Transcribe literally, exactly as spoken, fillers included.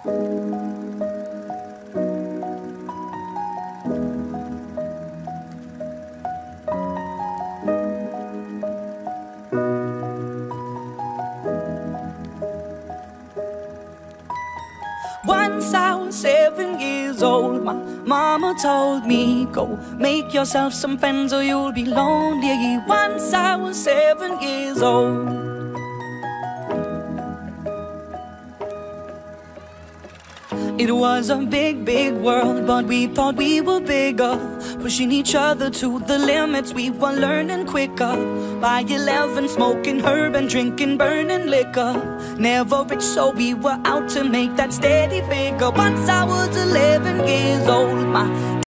Once I was seven years old, my mama told me, go make yourself some friends or you'll be lonely. Once I was seven years old. It was a big, big world, but we thought we were bigger, pushing each other to the limits. We were learning quicker. By eleven, smoking herb and drinking burning liquor. Never rich, so we were out to make that steady figure. Once I was eleven years old, my